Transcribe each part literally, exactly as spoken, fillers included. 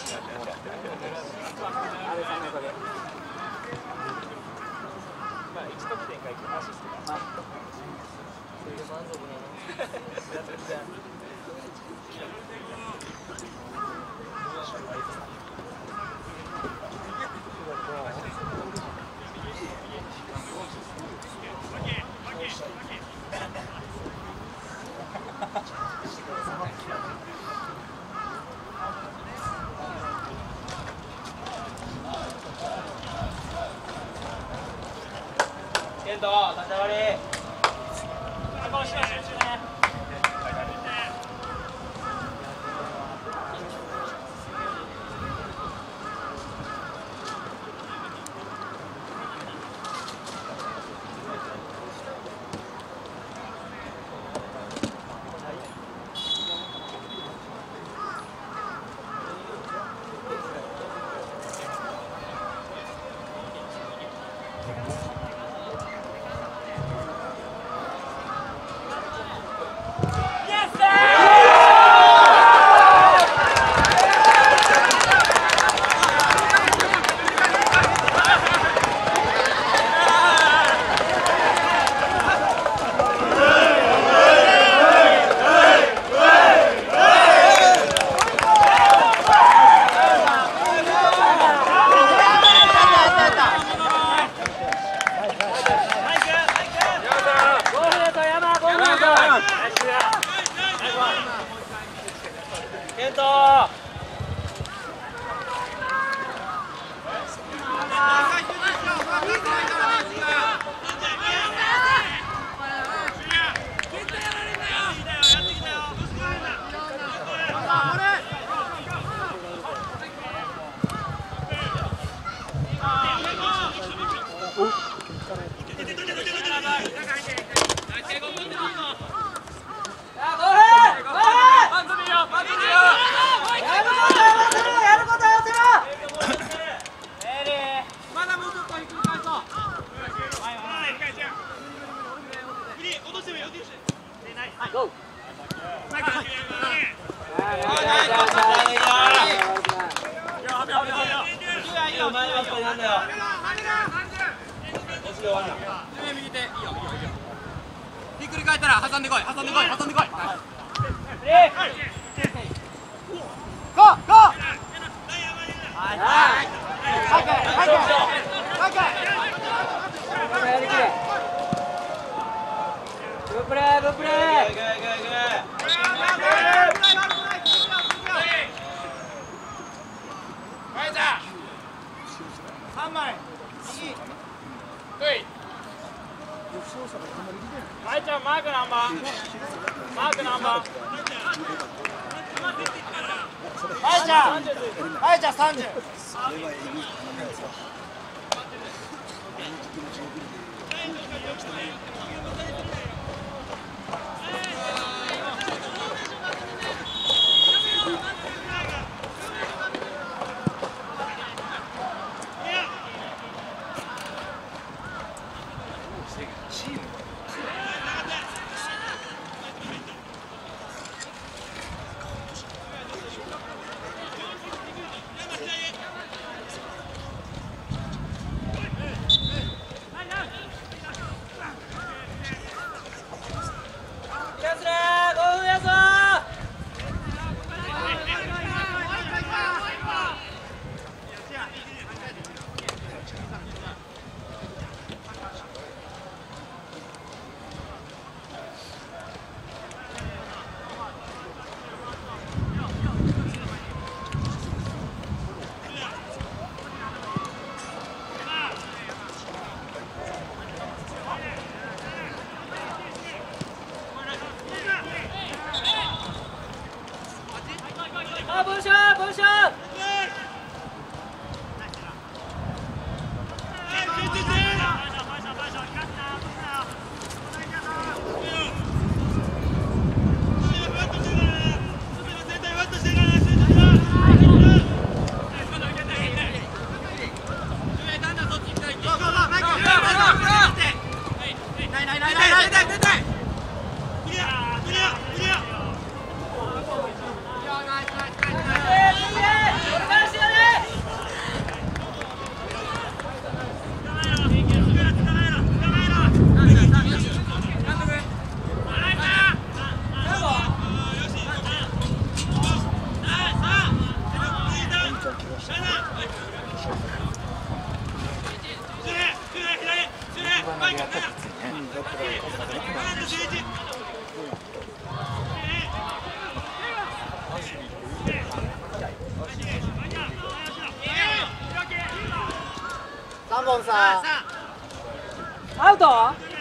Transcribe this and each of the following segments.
ケント、立ち上がり。ひっくり返ったら挟んでこい、挟んでこい、挟んでこい。ゴー、ゴー。はい、はい。はい、はい、はい。グープレー、グープレー。三枚。对。あいちゃんマークナンバー。マークナンバー。あいちゃん。あいちゃん三十。 Yeah! ボンさん。 アウト。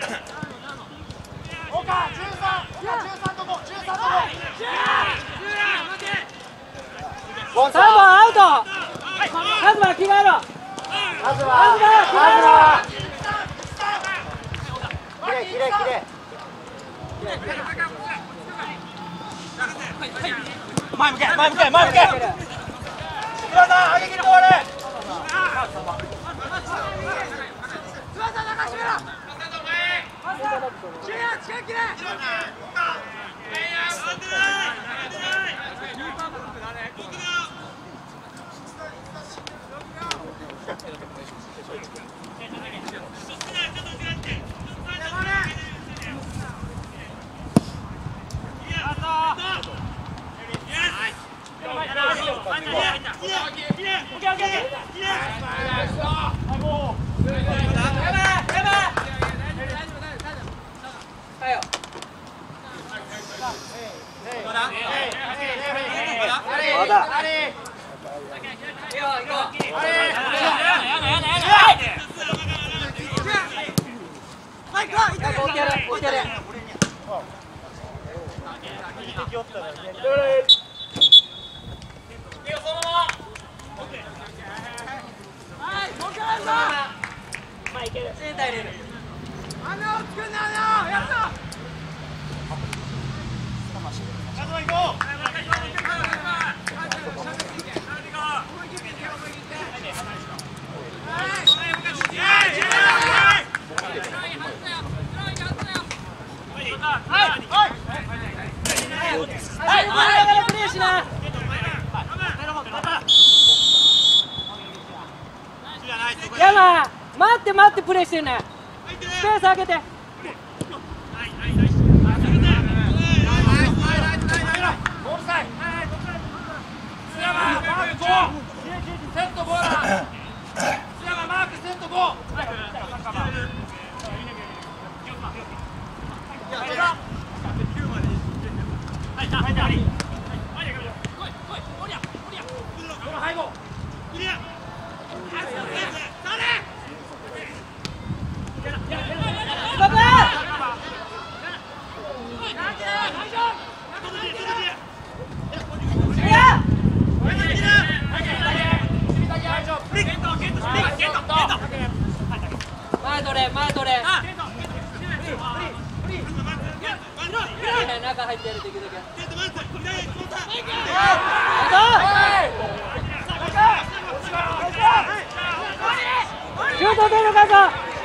岡十三、十三と五、十三と五。ボンさん。 三本アウト。カズマ着替えろ。 まずは。まずは。きれいきれいきれい。前向け前向け前向け。岩さん上げ切るボール。 山、待って待ってプレーしてるね。スペース空けて。前取れ、前取れ。中入ってやる、できるだけ。シュート出るかぞ。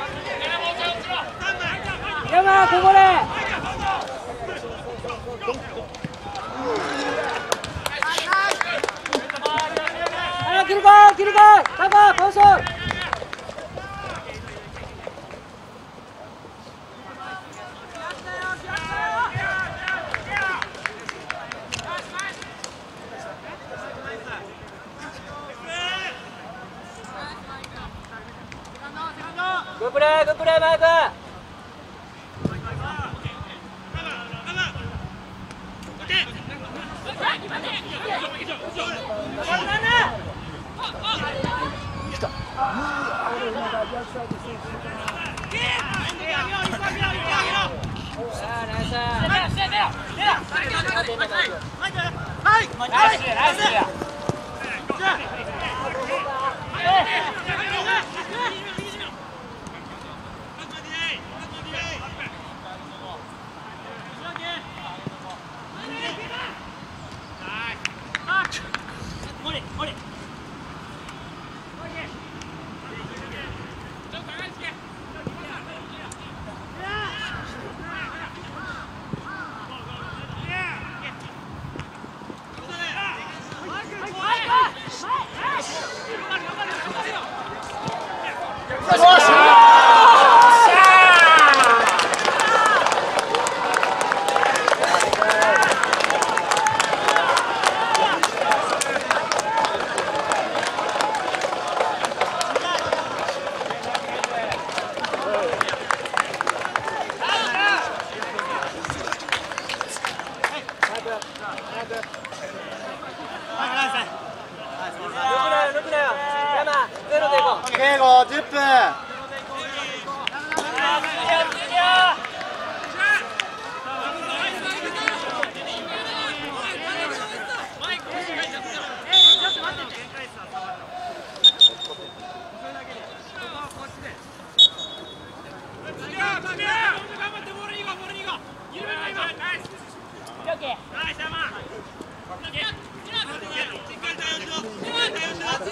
山、ここで。あ、切り替え、切り替え、高、ポジション。グップレー、グップレー、マイク。 敬語じゅっぷん。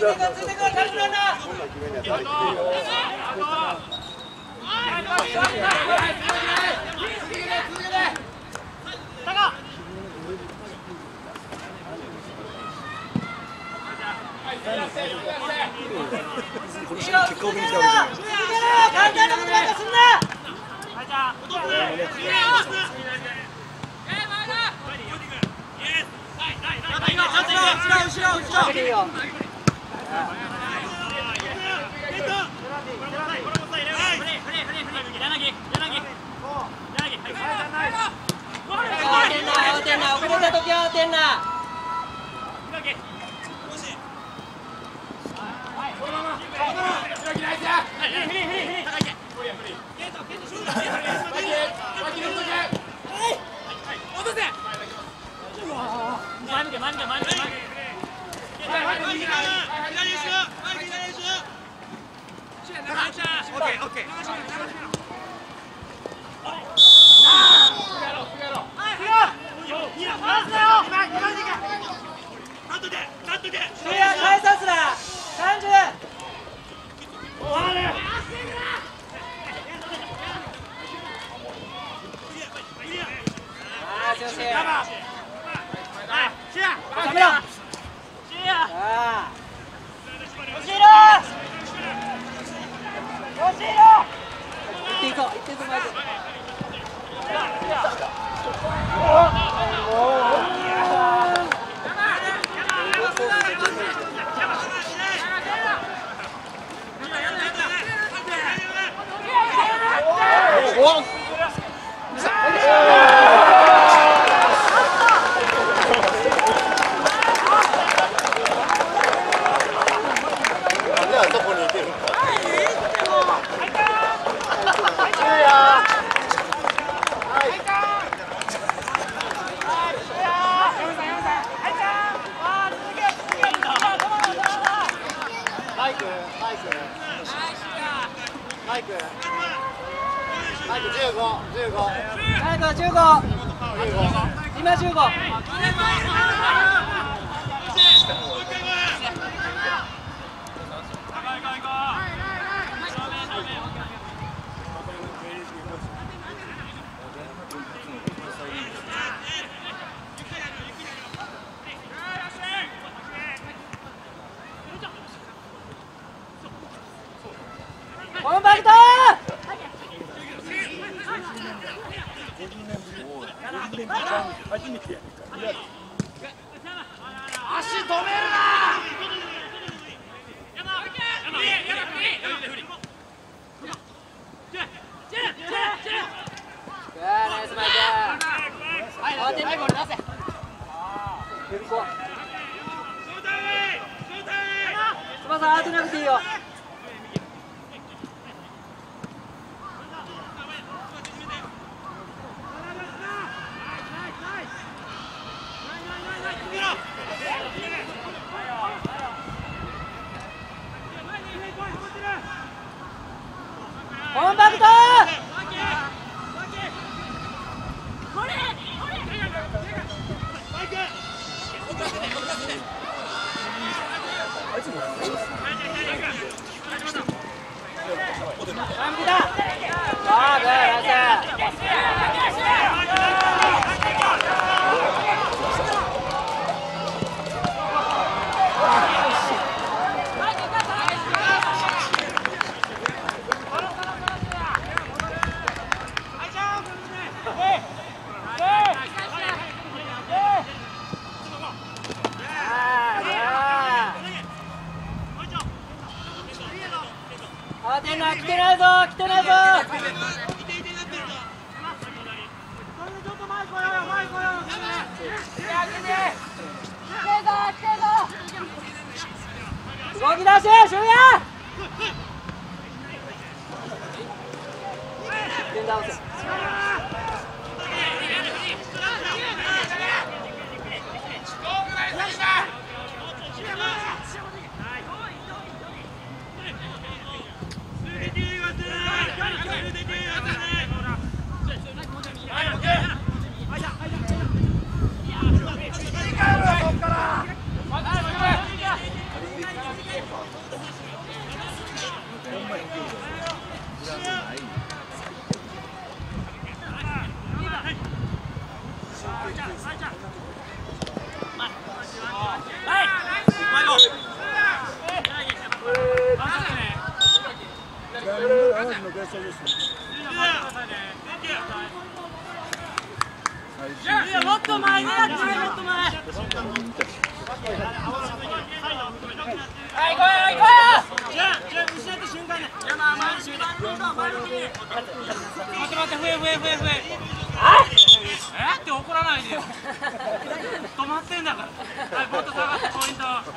いはい、行こうよ、行こうよ。じゃあ、じゃあ、失った瞬間ね。いや、まあ、前に閉めて。待って待って、増え増え増え増え。えって怒らないでよ。止まってんだから。はい、ボート下がってポイント。はい。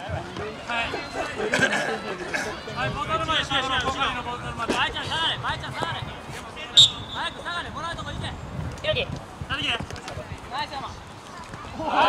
はい、ボトルまで、最後の今回のボトルまで。バイちゃん下がれ、バイちゃん下がれ。早く下がれ、もらうとこ行け。ひろき。なってきて。ナイス山。はい。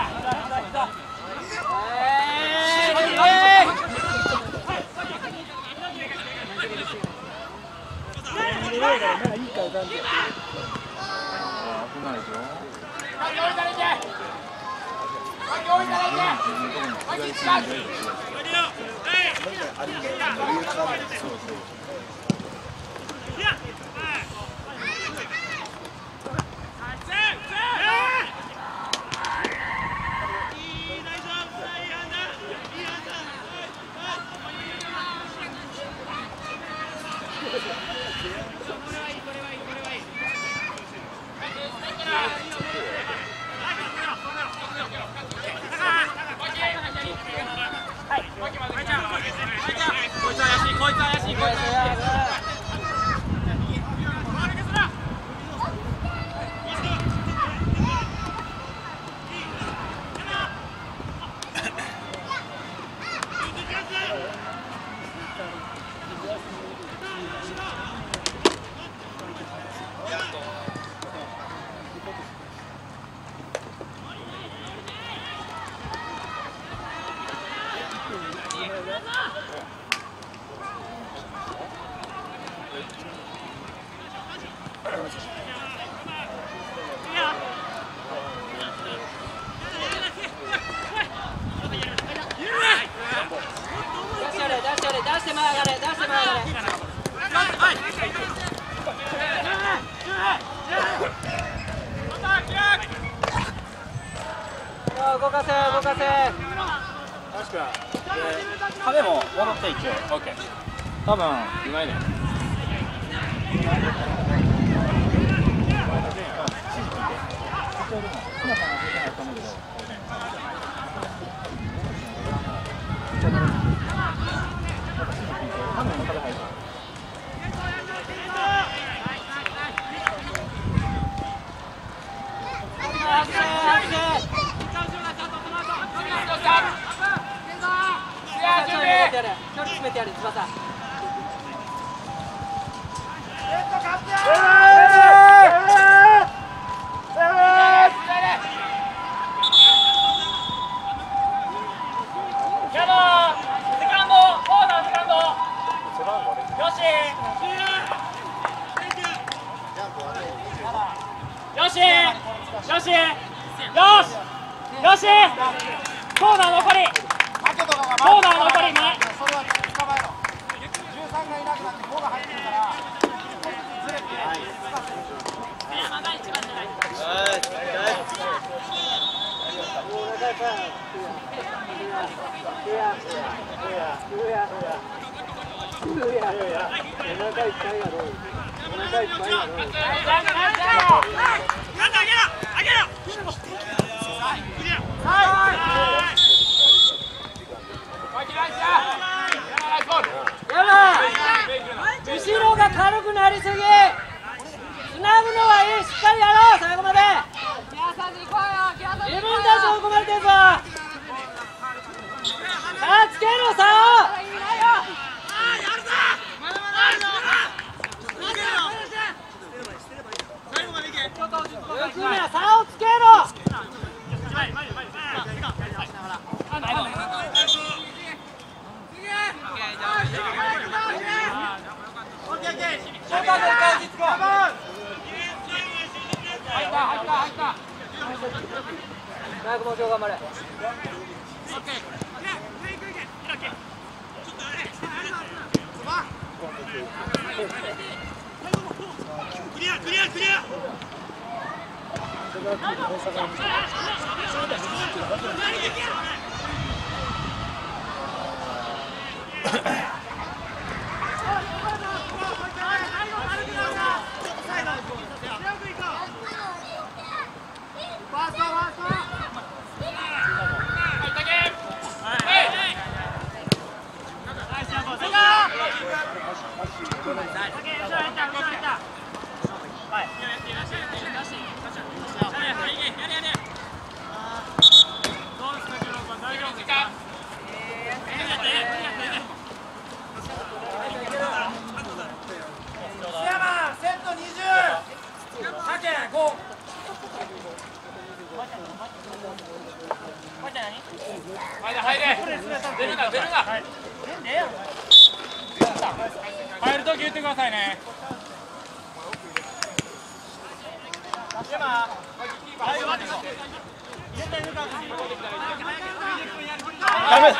動かせ動かせ。 確か壁も戻って一応 OK 多分うまいね。 距離詰めてやる、翼。よしよしよしよしコーナー残りコーナー残り前それは捕まえろ。じゅうさんがいなくなってごが入ってるからずれて山が一番じゃない。後ろが軽くなりすぎ。つなぐのはいい、しっかりやろう、最後まで。自分たち追い込まれてるぞ。さあつけろ、さあ内村、差をつけろ。早くもうちょい頑張れ。クリアクリアクリア。ファーストファースト。 入れ出るな出るな入るとき言ってくださいね。 ダメ。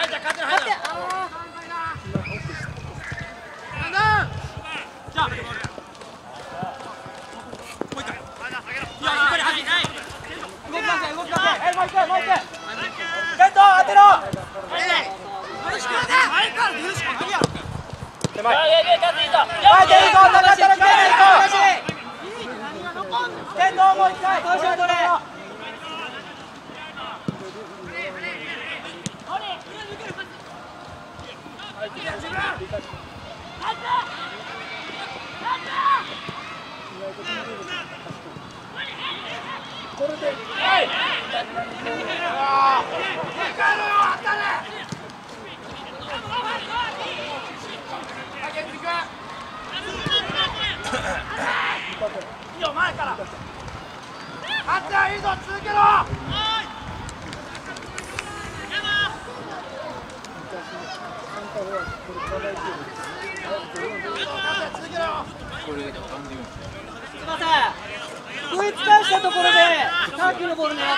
食いつかしたところでさっきのボール狙って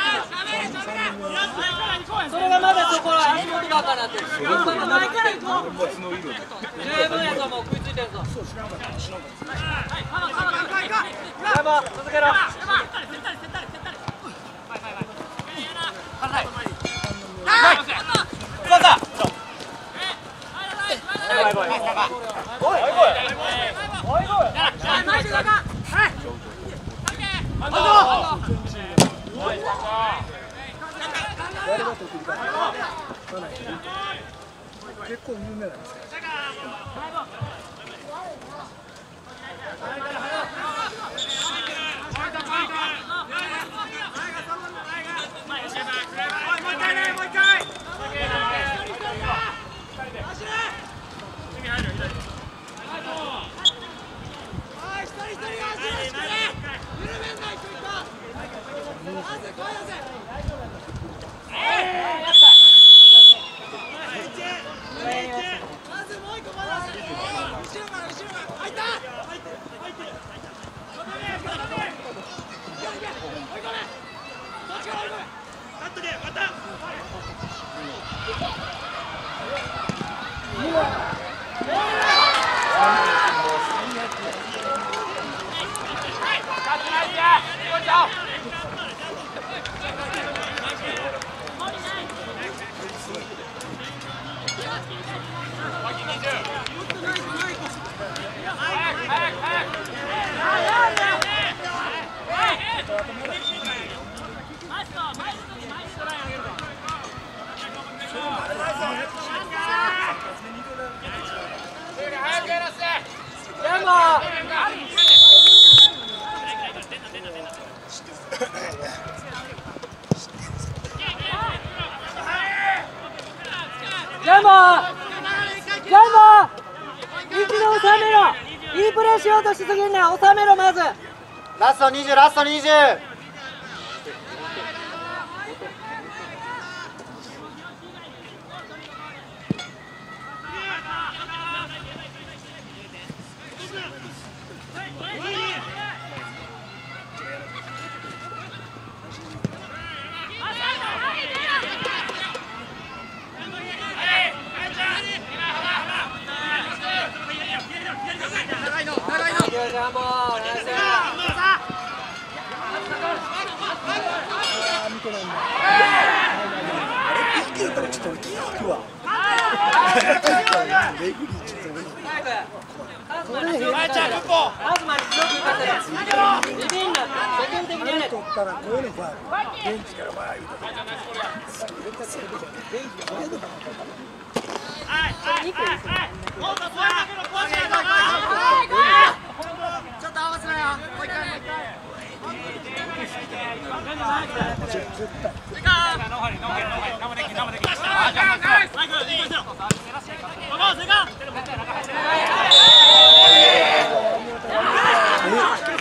ます。それがまだそこは足元がかなってる。前から行こう。十分やぞ、もう食いついてるぞ。やば、続けろ。 結構有名なんですよ。ジャンボジャンボ一度収めろ。いいプレーしようとしすぎんな。収めろ。まずラストにじゅう、ラストにじゅう。 ジャンボナイス。 見てないんだ。いけるからちょっと俺気づくわ。レグリーちょっと俺。 まずまず強く打たせる。ビビンな積極的にやれ。 取ったらこういうのファウル。ベンチからファウル。絶対それでベンチからファウル。 ちょっと合わせろよ。もう一回もう一回。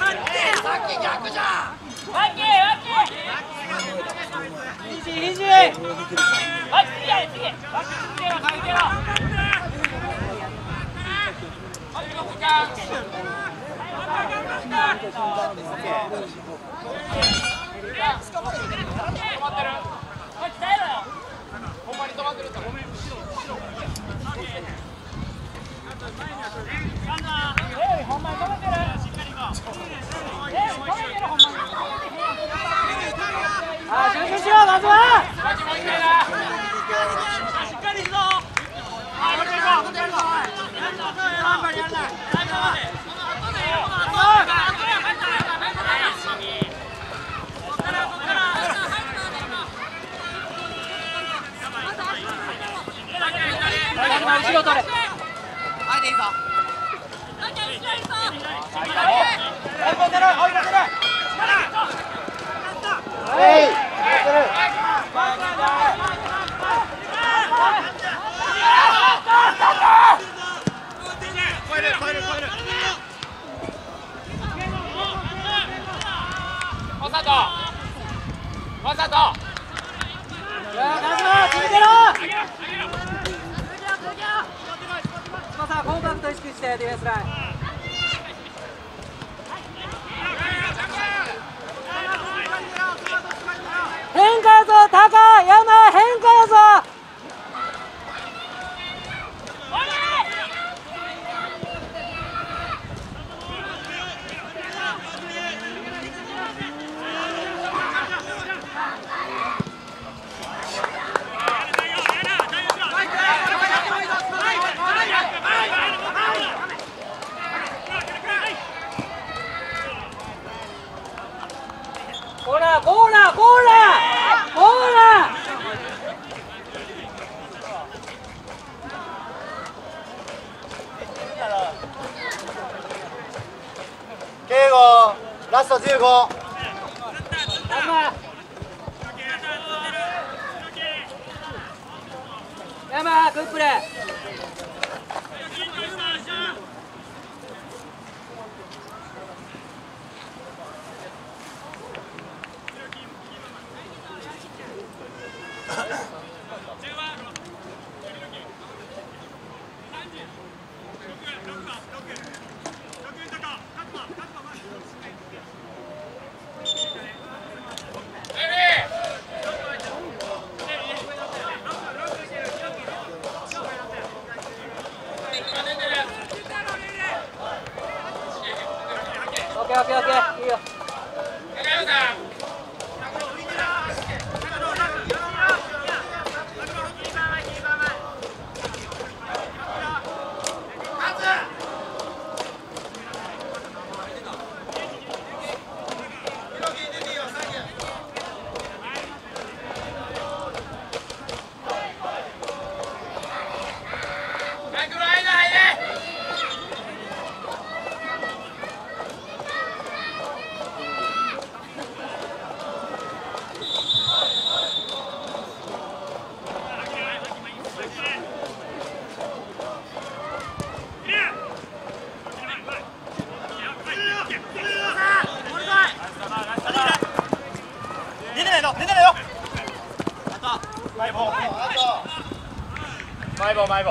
肘肘はい次やれ次バック続けろ続けろはい動くか止まってるはい鍛えろよほんまに止まってるからごめん後ろ後ろえいほんまに止めてるしっかり行こうえい止めてるほんまにあ、集中しろ、まずはしっかりしろあ、これでいこうやんなやんなやんな最後まで後でよ後や帰ったら後ろ取れ。 はいでいいぞ超える超える超えるわざとわざと続けろさあコンタクト意識してディフェンスライン変化やぞ高山変化やぞコーナーコーナーコーナーコーナー敬語ラストじゅうご山グップレーオッケーオッケーオッケーいいよマイボーマイボー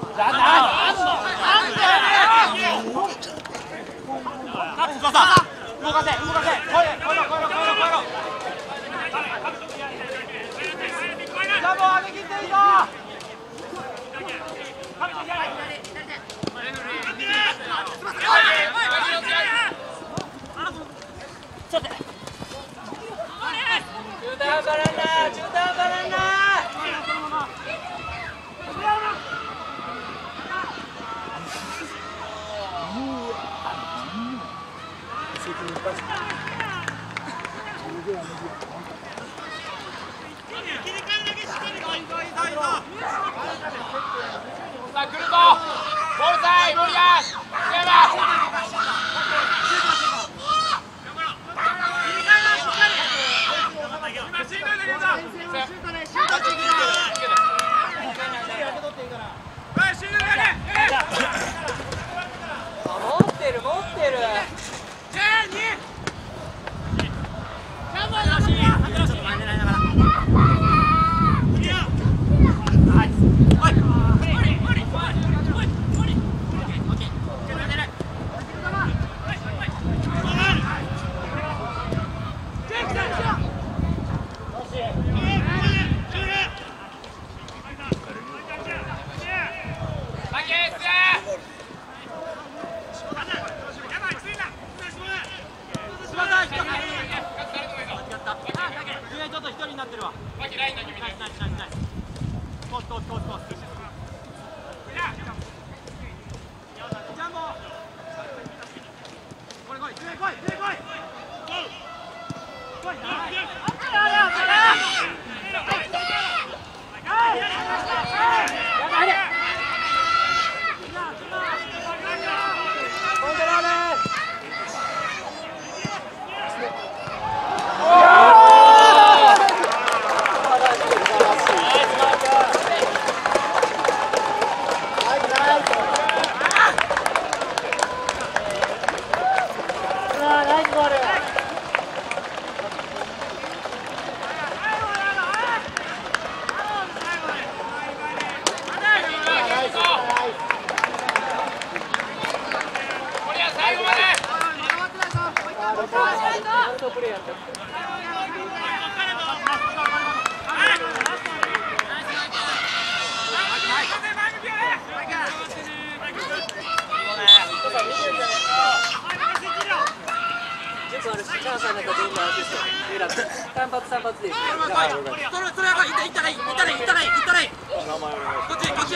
単発単発でいい。 それそれやばい。いったらいい。いったらいい。いったらいい。いったらいい。こっちこっち。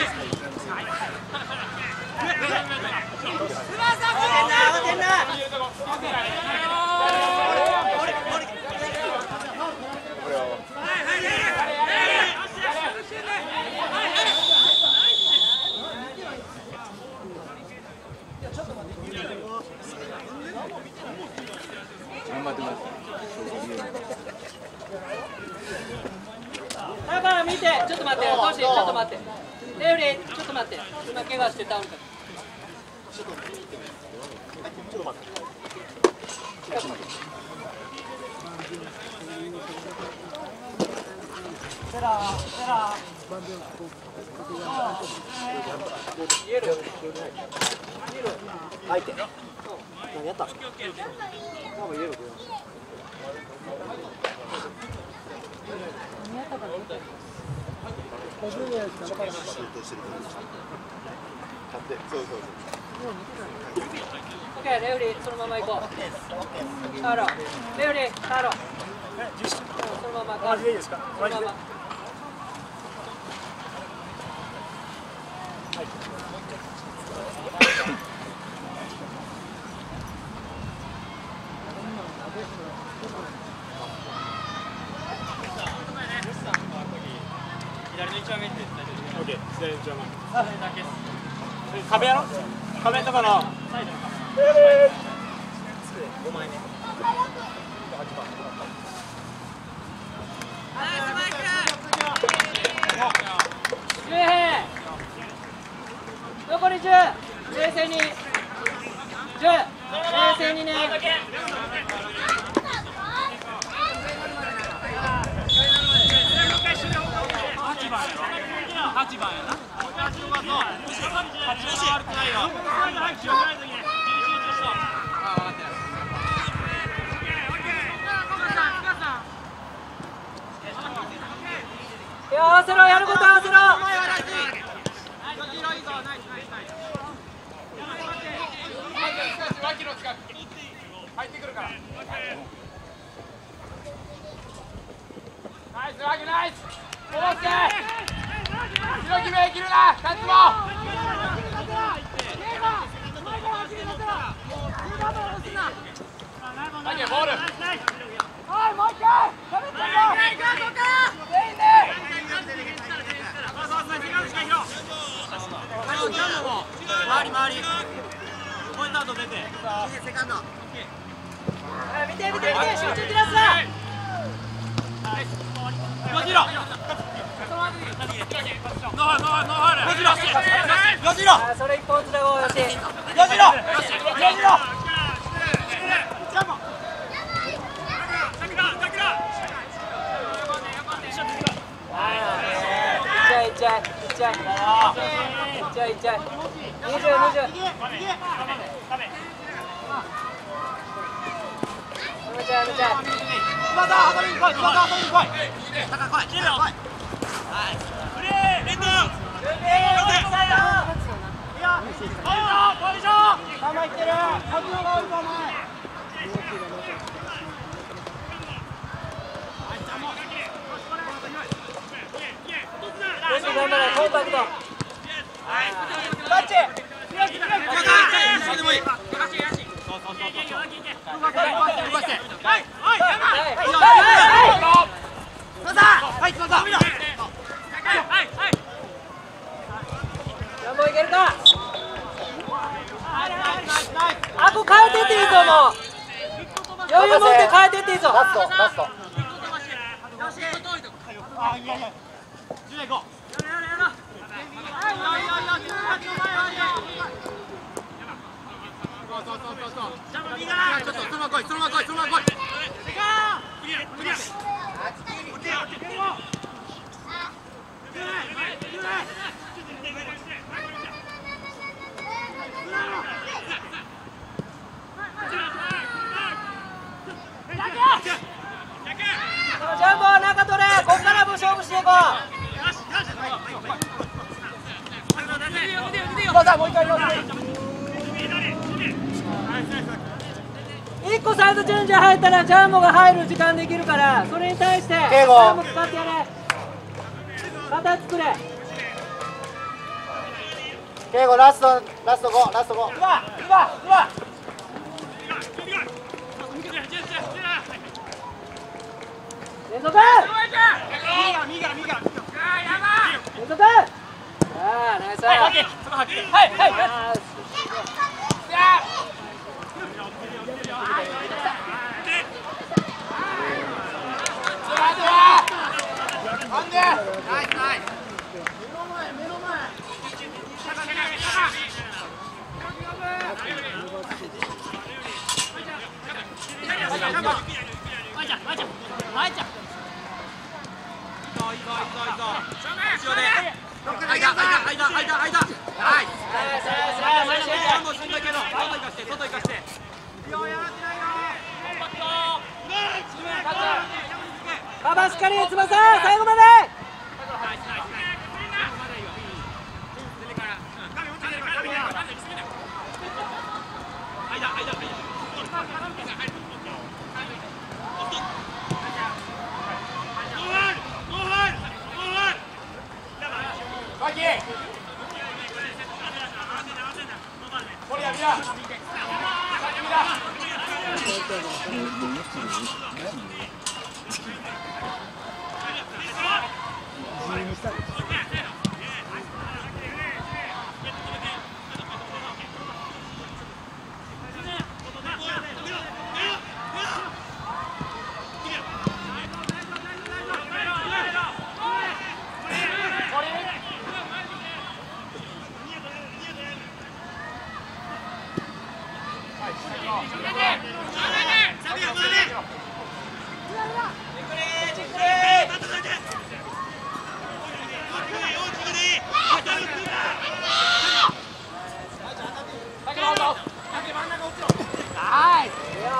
だから見て、ちょっと待って、トシ、ちょっと待って。レフリー、ちょっと待って。今怪我して倒れた。ちょっと待って。ちょっと待って。セラー、セラー。イエロー。イエロー。相手。何やった？多分イエロー。オッケー、レフリー、そのまま行こう。ターロ、レフリー、ターロ。そのまま。マジでいいですか？マジで。左の一番目って大丈夫？オッケー、左の一番目。壁やろ？壁のところ。サイドの壁。ごまいめ。じゅうへい。残りじゅう。冷静に。じゅう。冷静にね。はちばんやな。 いや合わせろ、やること合わせろ。 入ってくるから。ナイスラギナイス。戻って。広決め切るな。タッチも。ラギボール。はいもう一回。食べてよ。全員で。回り回り。ポイントアウト出て。セカンド。 見て見て見て、集中切らすな。 よじろ。ノーハルノーハルノーハル。よじろ。よじろ。 それ一本つなごうよし。 よじろ。よじろ。 いっちゃいいっちゃいいっちゃいいっちゃいいっちゃいいっちゃい。二十二十。じゃあじゃあ。 今だ後に来い。今だ後に来い。高来い。来い。はい。プレーレッド。いや。ポジションポジション。球いってる。角度が多いかお前。 よし頑張れコンパクト。 タッチ。それでもいい。はいはいはい翼はい翼はいはいジャンボいけるか。あこ変えてっていいぞ。もう余裕持って変えてっていいぞ。 ラストラスト。 あいやいやじゅうでいこう。そうそうそうそう。ちょっとそのまま来い、そのまま来い、そのまま来い。 ジャンボ中取れ。こっからも勝負していこう。 もう一回もう一回。 いっこサイドチェンジ入ったらジャンボが入る時間できるから、それに対してジャンボ使ってやれ。形作れ。 敬吾ラストラストごラストご。 うわうわうわ。 連続。 右から右から右から。 連続。ああナイス。 はいはいはい。なんで。ナイスナイス。目の前目の前。 カバーしっかり翼最後まで。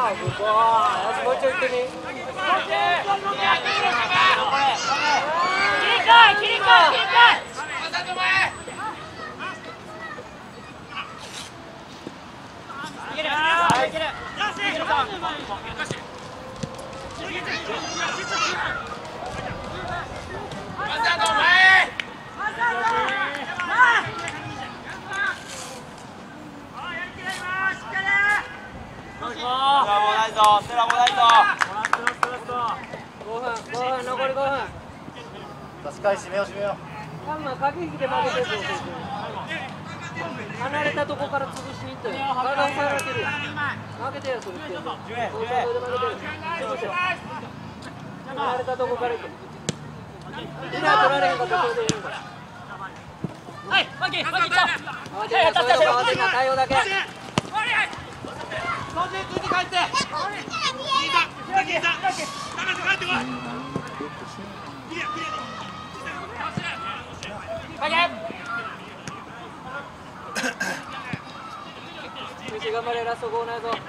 もうちょい行ってみ。残りごふん。 確かに締めよう締めよう。 ハンマー駆け引きで負けてるぞ。離れたとこから潰しに行ったよ。体を押されてるよ。負けてよそれって。そうそうそれで負けてる。潰して。離れたとこから行く。リラー取られへんかったらそれでいいんだ。 はい、マキ、マキ行こう。 慌てんな、そういうとこ慌てんな、対応だけ。 操縦ついて帰って。 頑張れ、ラストゴーないぞ。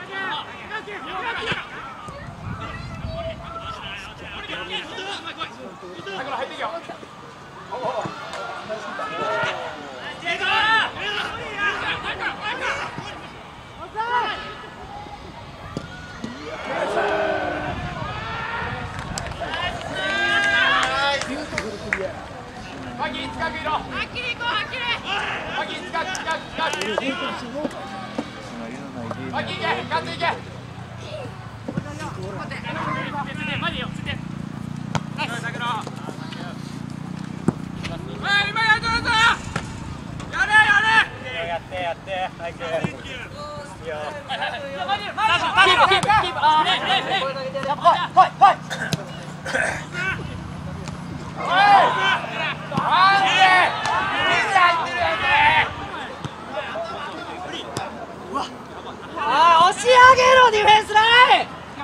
押し上げろディフェンスライン。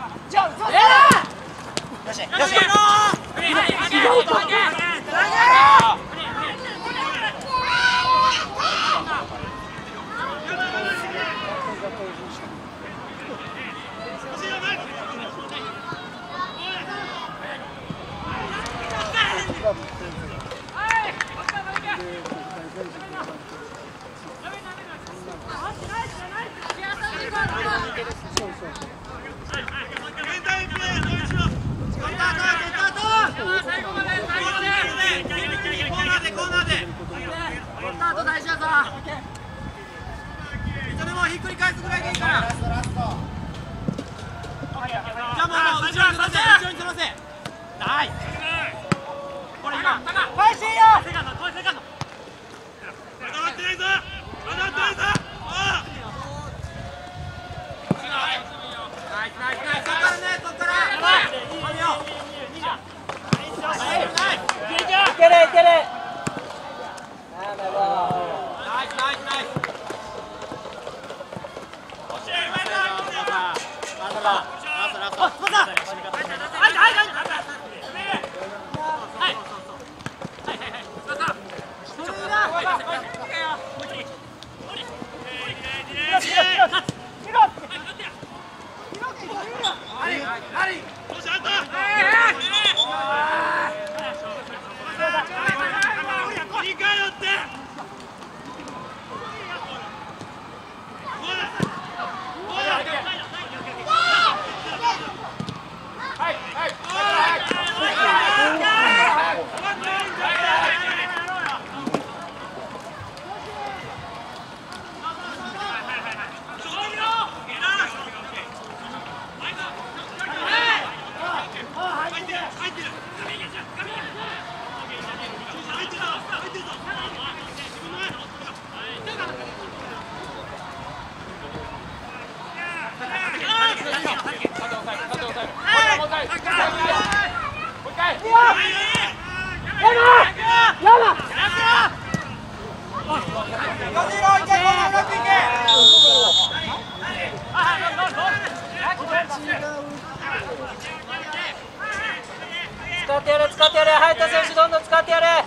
よしよし。ひっくり返すぐらいでいいから。じゃあもう後ろにずらせ、後ろにずらせ。ない。これ今。返していいよ。セカンド、これセカンド。まだってないぞ。まだってないぞ。ナイスナイスナイス。ここからね、ここから。いいよ。いけるいける。ナイスナイスナイス。使ってやれ使ってやれ、入った選手どんどん使ってやれ。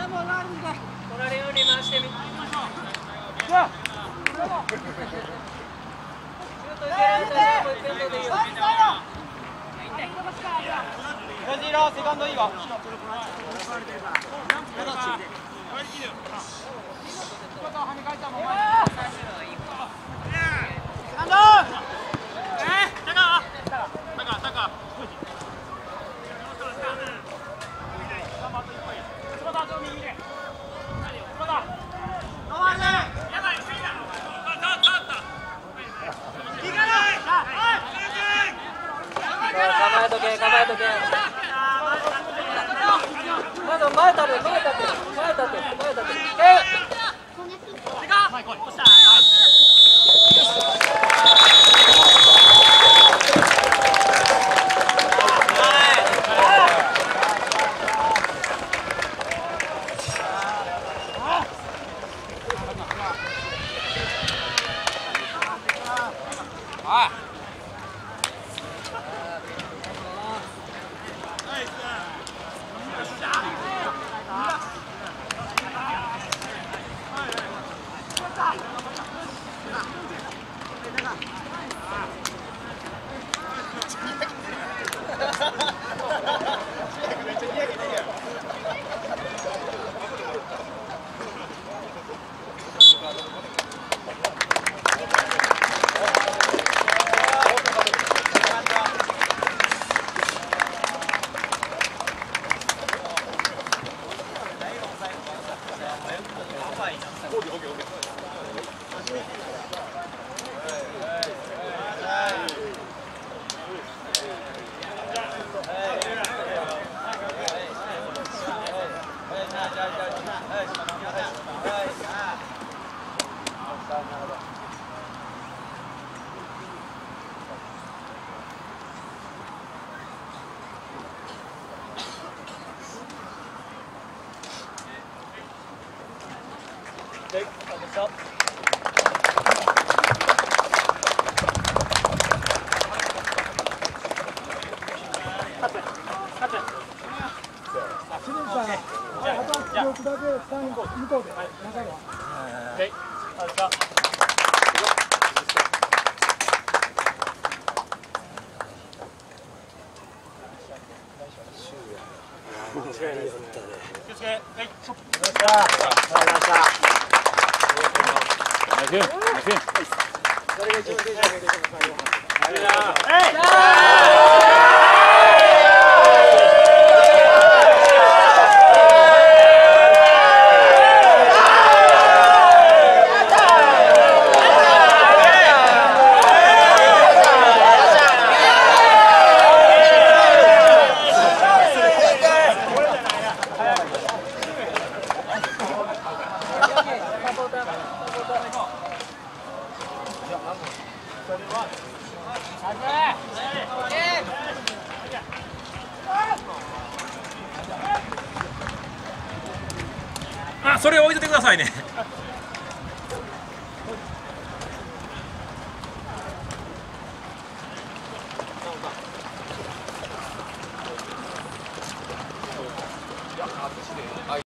取られるように回してみ。シュートいけないとシュートいけんのでいいよ。 セカンドいいわ。 構えとけ、構えとけ。まず前立て、前立て、前立て、前立て。えあ、それ置いといてくださいね。